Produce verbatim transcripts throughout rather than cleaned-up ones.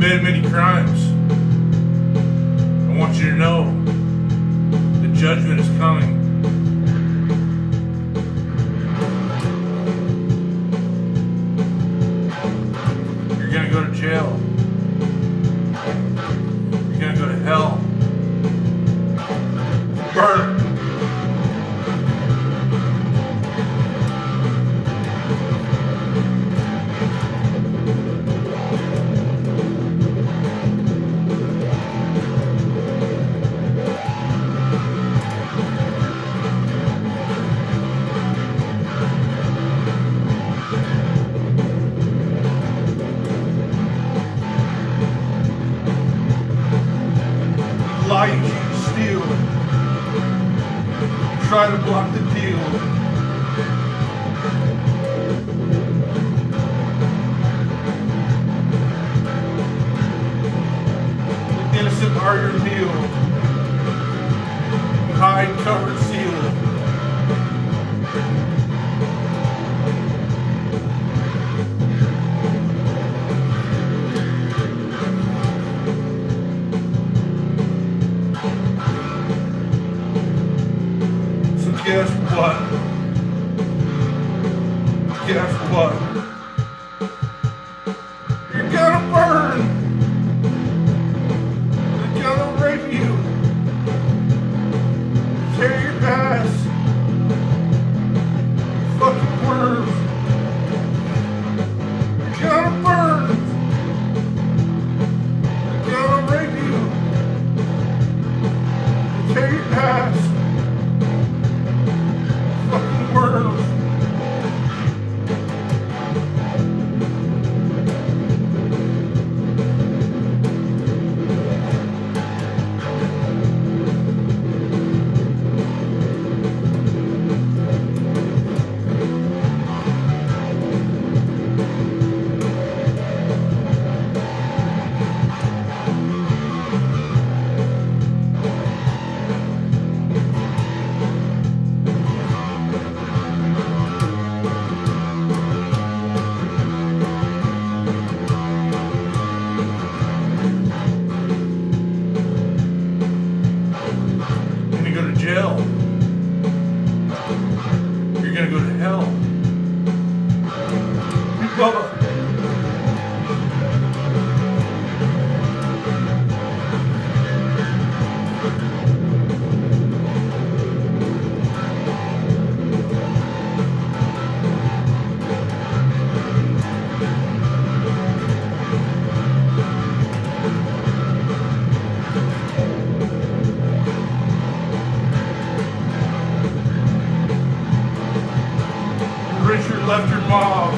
committed many crimes. I want you to know the judgment is coming. You're gonna go to jail. You're gonna go to hell. Burn. Lie, you cheat, steal. Try to block the deal. The innocent are your meal. Hide, cover, seal. Guess what? Guess what? You're gonna burn! They're gonna rape you! Tear your ass! Fucking worms! You're gonna burn! They're gonna rape you! Tear your ass! Worms. Jail. You're gonna go to hell. Bubba. Richard left your mom.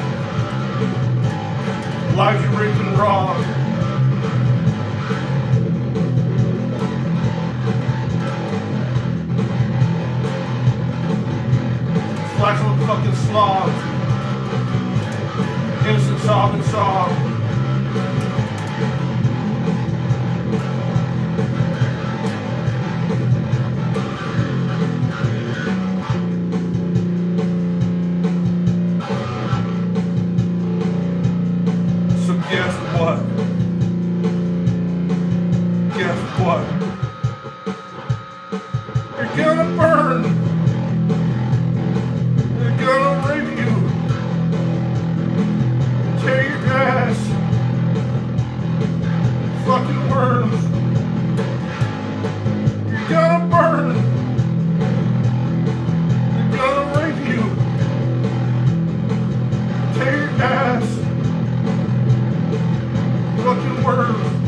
Lives you raped and wrong. Flash of a fucking slog. Innocent sobbing song. Guess what? Guess what? You're gonna burn! They're gonna rape you! Tear your ass! Fucking worms! You're gonna burn! They're gonna rape you! Tear your ass! Fucking worms.